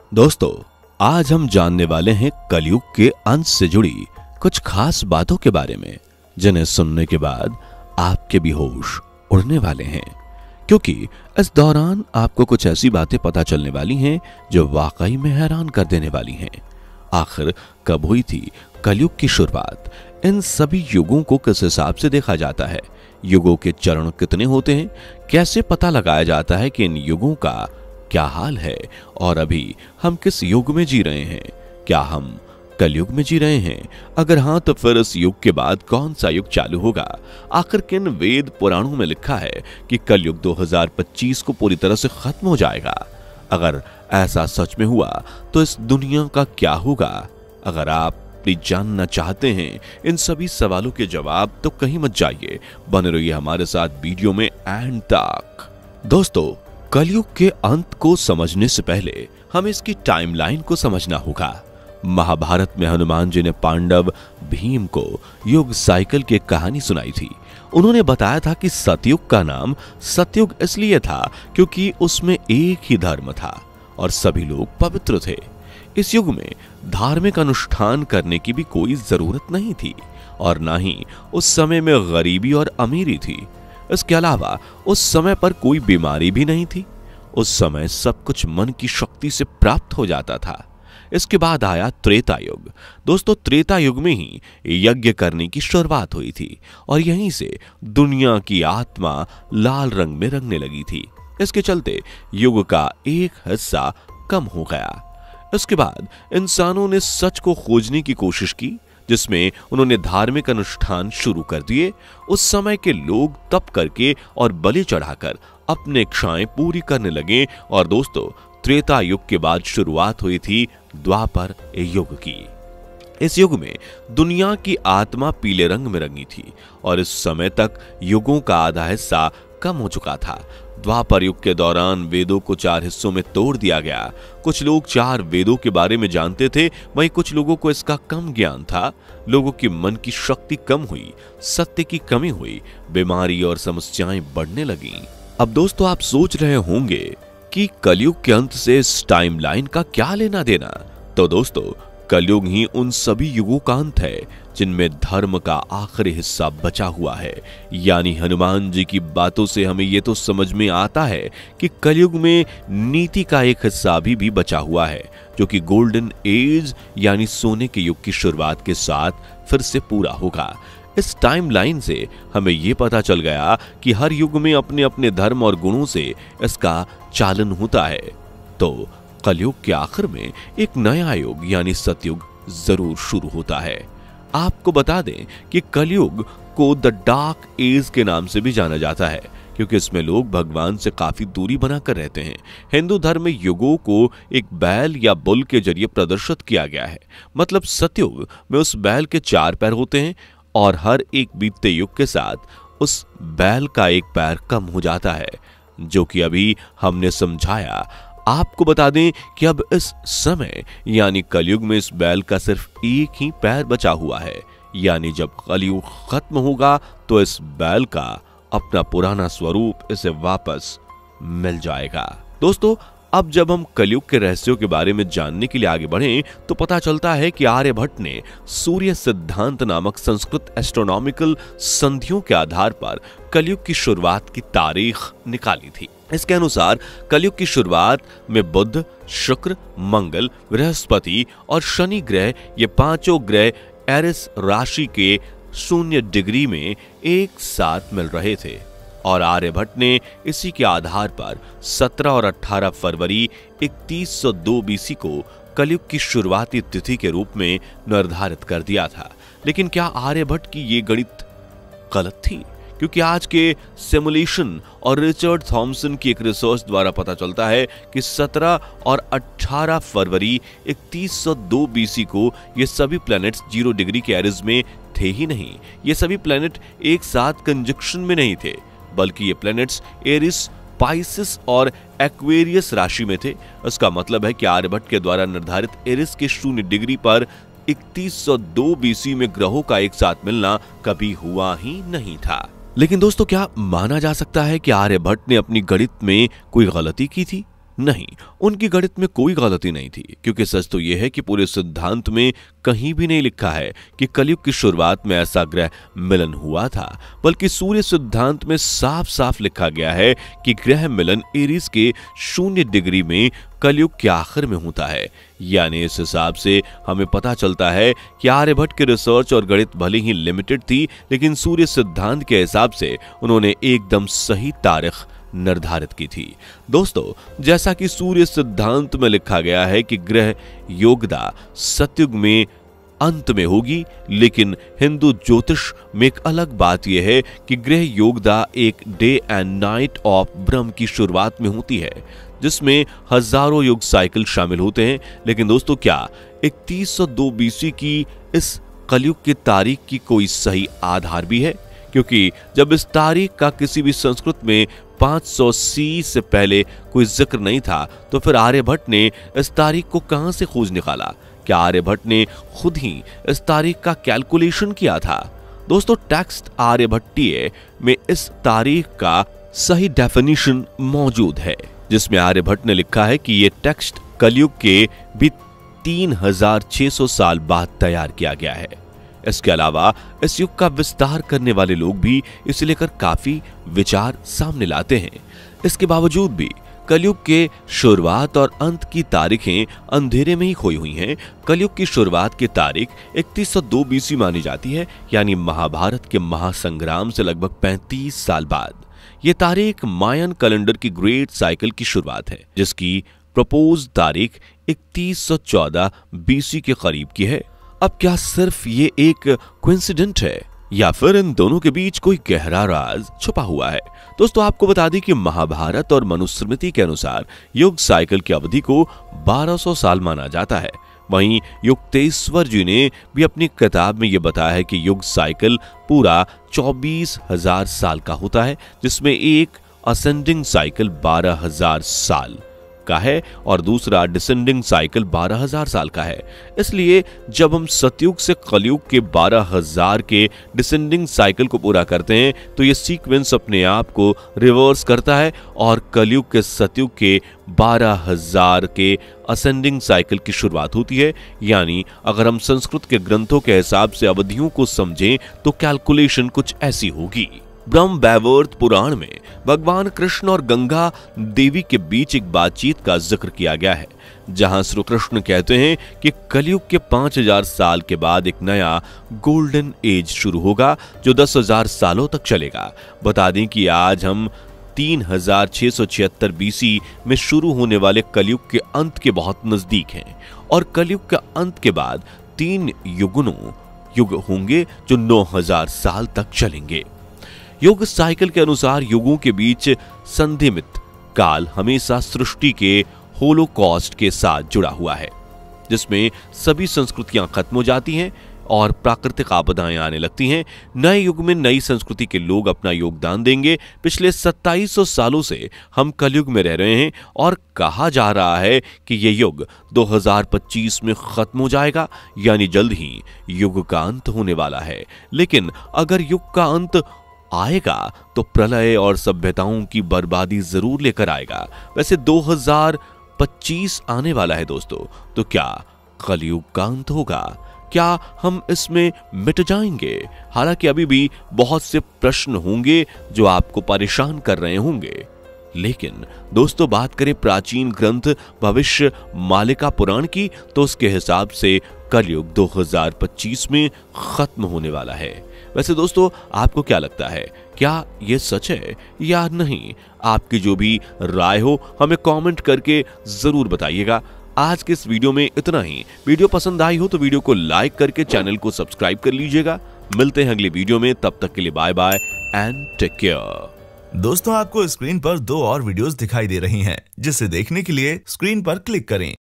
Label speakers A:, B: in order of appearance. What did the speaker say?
A: दोस्तों, आज हम जानने वाले हैं कलयुग के अंत से जुड़ी कुछ खास बातों के बारे में, जिन्हें सुनने के बाद आपके भी होश उड़ने वाले हैं, क्योंकि इस दौरान आपको कुछ ऐसी बातें पता चलने वाली हैं जो वाकई में हैरान कर देने वाली हैं। आखिर कब हुई थी कलयुग की शुरुआत? इन सभी युगों को किस हिसाब से देखा जाता है? युगों के चरण कितने होते हैं? कैसे पता लगाया जाता है कि इन युगों का क्या हाल है? और अभी हम किस युग में जी रहे हैं? क्या हम कलयुग में जी रहे हैं? अगर हां, तो फिर इस युग के बाद कौन सा युग चालू होगा? आखिर किन वेद पुराणों में लिखा है कि कलयुग 2025 को पूरी तरह से खत्म हो जाएगा? अगर ऐसा सच में हुआ तो इस दुनिया का क्या होगा? अगर आप भी जानना चाहते हैं इन सभी सवालों के जवाब, तो कहीं मत जाइए, बने रहिए हमारे साथ वीडियो में एंड तक। दोस्तों, कलयुग के अंत को समझने से पहले हमें इसकी टाइमलाइन को समझना होगा। महाभारत में हनुमान जी ने पांडव भीम को युग साइकिल की कहानी सुनाई थी। उन्होंने बताया था कि सतयुग का नाम सतयुग इसलिए था क्योंकि उसमें एक ही धर्म था और सभी लोग पवित्र थे। इस युग में धार्मिक अनुष्ठान करने की भी कोई जरूरत नहीं थी और ना ही उस समय में गरीबी और अमीरी थी। इसके अलावा उस समय पर कोई बीमारी भी नहीं थी। उस समय सब कुछ मन की शक्ति से प्राप्त हो जाता था। इसके बाद आया त्रेता युग। दोस्तों, त्रेता युग में ही यज्ञ करने की शुरुआत हुई थी और यहीं से दुनिया की आत्मा लाल रंग में रंगने लगी थी। इसके चलते युग का एक हिस्सा कम हो गया। इसके बाद इंसानों ने सच को खोजने की कोशिश की, जिसमें उन्होंने धार्मिक अनुष्ठान शुरू कर दिए। उस समय के लोग तप करके और बलि चढ़ाकर अपने इच्छाएं पूरी करने लगे। और दोस्तों, त्रेता युग के बाद शुरुआत हुई थी द्वापर युग की। इस युग में दुनिया की आत्मा पीले रंग में रंगी थी और इस समय तक युगों का आधा हिस्सा कम हो चुका था। द्वापर युग के दौरान वेदों को 4 हिस्सों में तोड़ दिया गया। कुछ लोग 4 वेदों के बारे में जानते थे, वहीं कुछ लोगों को इसका कम ज्ञान था। लोगों की मन की शक्ति कम हुई, सत्य की कमी हुई, बीमारी और समस्याएं बढ़ने लगीं। अब दोस्तों, आप सोच रहे होंगे कि कलयुग के अंत से इस टाइमलाइन का क्या लेना देना? तो दोस्तों, कलयुग ही उन सभी युगों का अंत है जिनमें धर्म का आखिरी हिस्सा बचा हुआ है। यानी हनुमान जी की बातों से हमें यह तो समझ में आता है कि कलयुग में नीति का एक हिस्सा अभी भी बचा हुआ है, जो कि गोल्डन एज यानी सोने के युग की शुरुआत के साथ फिर से पूरा होगा। इस टाइमलाइन से हमें यह पता चल गया कि हर युग में अपने अपने धर्म और गुणों से इसका चालन होता है। तो कलयुग के आखिर में एक नया युग यानी सतयुग जरूर शुरू होता है। आपको बता दें कि कलयुग को द डार्क एज के नाम से भी जाना जाता है, क्योंकि इसमें लोग भगवान से काफी दूरी बनाकर रहते हैं। हिंदू धर्म में युगों को एक बैल या बुल के जरिए प्रदर्शित किया गया है। मतलब सतयुग में उस बैल के 4 पैर होते हैं और हर एक बीतते युग के साथ उस बैल का एक पैर कम हो जाता है, जो कि अभी हमने समझाया। आपको बता दें कि अब इस समय यानी कलयुग में इस बैल का सिर्फ एक ही पैर बचा हुआ है। यानी जब कलयुग खत्म होगा तो इस बैल का अपना पुराना स्वरूप इसे वापस मिल जाएगा। दोस्तों, अब जब हम कलयुग के रहस्यों के बारे में जानने के लिए आगे बढ़ें, तो पता चलता है कि आर्यभट्ट ने सूर्य सिद्धांत नामक संस्कृत एस्ट्रोनॉमिकल संधियों के आधार पर कलयुग की शुरुआत की तारीख निकाली थी। इसके अनुसार कलयुग की शुरुआत में बुध, शुक्र, मंगल, बृहस्पति और शनि ग्रह, ये 5 ग्रह एरिस राशि के 0 डिग्री में एक साथ मिल रहे थे और आर्यभट्ट ने इसी के आधार पर 17 और 18 फरवरी 3102 बीसी को कलयुग की शुरुआती तिथि के रूप में निर्धारित कर दिया था। लेकिन क्या आर्यभट्ट की ये गणित गलत थी? क्योंकि आज के सिमुलेशन और रिचर्ड थॉमसन की एक रिसर्च द्वारा पता चलता है कि 17 और 18 फरवरी 3102 बीसी को ये सभी प्लैनेट्स 0 डिग्री के एरिस में थे ही नहीं। ये सभी प्लैनेट एक साथ कंजक्शन में नहीं थे, बल्कि ये प्लैनेट्स एरिस, पाइसिस और एक्वेरियस राशि में थे। इसका मतलब है कि आर्यभट्ट के द्वारा निर्धारित एरिस के 0 डिग्री पर 3102 बीसी में ग्रहों का एक साथ मिलना कभी हुआ ही नहीं था। लेकिन दोस्तों, क्या माना जा सकता है कि आर्यभट्ट ने अपनी गणित में कोई गलती की थी? नहीं, उनकी गणित में कोई गलती नहीं थी, क्योंकि सच तो यह है कि पूरे सिद्धांत में कहीं भी नहीं लिखा है कि कलयुग की शुरुआत में ऐसा ग्रह मिलन हुआ था, बल्कि सूर्य सिद्धांत में साफ साफ लिखा गया है कि ग्रह मिलन एरीज के 0 डिग्री में कलयुग के आखिर में होता है। यानी इस हिसाब से हमें पता चलता है कि आर्यभट्ट की रिसर्च और गणित भले ही लिमिटेड थी, लेकिन सूर्य सिद्धांत के हिसाब से उन्होंने एकदम सही तारीख निर्धारित की थी। दोस्तों, जैसा कि सूर्य सिद्धांत में लिखा गया है कि ग्रह योगदा सतयुग में अंत में होगी, लेकिन हिंदू ज्योतिष में एक अलग बात यह है कि ग्रह योगदा एक डे एंड नाइट ऑफ ब्रह्म की शुरुआत में होती है, जिसमें हजारों युग साइकिल शामिल होते हैं। लेकिन दोस्तों, क्या 3102 बीसी की इस कलयुग की तारीख की कोई सही आधार भी है? क्योंकि जब इस तारीख का किसी भी संस्कृत में 500 सी से पहले कोई जिक्र नहीं था, तो फिर आर्यभट्ट ने इस तारीख को कहां से खोज निकाला? क्या आर्यभट्ट ने खुद ही इस तारीख का कैलकुलेशन किया था? दोस्तों, टेक्स्ट आर्यभट्टीय में इस तारीख का सही डेफिनेशन मौजूद है, जिसमें आर्यभट्ट ने लिखा है कि यह टेक्स्ट कलयुग के भी 3600 साल बाद तैयार किया गया है। इसके अलावा इस युग का विस्तार करने वाले लोग भी इसे लेकर काफी विचार सामने लाते हैं। इसके बावजूद भी कलयुग के शुरुआत और अंत की तारीखें अंधेरे में ही खोई हुई हैं। कलयुग की शुरुआत की तारीख 3102 बीसी मानी जाती है, यानी महाभारत के महासंग्राम से लगभग 35 साल बाद। यह तारीख मायन कैलेंडर की ग्रेट साइकिल की शुरुआत है, जिसकी प्रपोज तारीख 3114 बीसी के करीब की है। अब क्या सिर्फ ये एक कोइंसिडेंट है, या फिर इन दोनों के बीच कोई गहरा राज छुपा हुआ है? दोस्तों, आपको बता दें कि महाभारत और मनुस्मृति के अनुसार युग साइकिल की अवधि को 1200 साल माना जाता है। वहीं युक्तेश्वर जी ने भी अपनी किताब में यह बताया है कि युग साइकिल पूरा 24,000 साल का होता है, जिसमें एक असेंडिंग साइकिल 12,000 साल का है और दूसरा डिसेंडिंग साइकिल 12,000 साल का है। इसलिए जब हम सतयुग से कलयुग के 12,000 के डिसेंडिंग साइकिल को पूरा करते हैं, तो ये सीक्वेंस अपने आप को रिवर्स करता है और कलयुग के सतयुग के 12,000 के असेंडिंग साइकिल की शुरुआत होती है। यानी अगर हम संस्कृत के ग्रंथों के हिसाब से अवधियों को समझें तो कैलकुलेशन कुछ ऐसी होगी। ब्रह्म वैवर्त पुराण में भगवान कृष्ण और गंगा देवी के बीच एक बातचीत का जिक्र किया गया है, जहां श्री कृष्ण कहते हैं कि कलयुग के 5000 साल के बाद एक नया गोल्डन एज शुरू होगा, जो 10,000 सालों तक चलेगा। बता दें कि आज हम 3676 बीसी में शुरू होने वाले कलयुग के अंत के बहुत नजदीक हैं, और कलयुग के अंत के बाद 3 युग होंगे जो 9000 साल तक चलेंगे। युग साइकिल के अनुसार युगों के बीच संधिमित काल हमेशा सृष्टि के होलोकॉस्ट के साथ जुड़ा हुआ है, जिसमें सभी संस्कृतियां खत्म हो जाती हैं और प्राकृतिक आपदाएं आने लगती हैं। नए युग में नई संस्कृति के लोग अपना योगदान देंगे। पिछले 2700 सालों से हम कलयुग में रह रहे हैं और कहा जा रहा है कि यह युग 2025 में खत्म हो जाएगा, यानी जल्द ही युग का अंत होने वाला है। लेकिन अगर युग का अंत आएगा तो प्रलय और सभ्यताओं की बर्बादी जरूर लेकर आएगा। वैसे 2025 आने वाला है दोस्तों, तो क्या कलयुग का अंत होगा? क्या हम इसमें मिट जाएंगे? हालांकि अभी भी बहुत से प्रश्न होंगे जो आपको परेशान कर रहे होंगे। लेकिन दोस्तों, बात करें प्राचीन ग्रंथ भविष्य मालिका पुराण की, तो उसके हिसाब से कलयुग 2025 में खत्म होने वाला है। वैसे दोस्तों, आपको क्या लगता है, क्या यह सच है या नहीं? आपकी जो भी राय हो हमें कमेंट करके जरूर बताइएगा। आज के इस वीडियो में इतना ही। वीडियो पसंद आई हो तो वीडियो को लाइक करके चैनल को सब्सक्राइब कर लीजिएगा। मिलते हैं अगले वीडियो में, तब तक के लिए bye bye and take care.
B: दोस्तों, आपको स्क्रीन पर 2 और वीडियोस दिखाई दे रही हैं, जिसे देखने के लिए स्क्रीन पर क्लिक करें।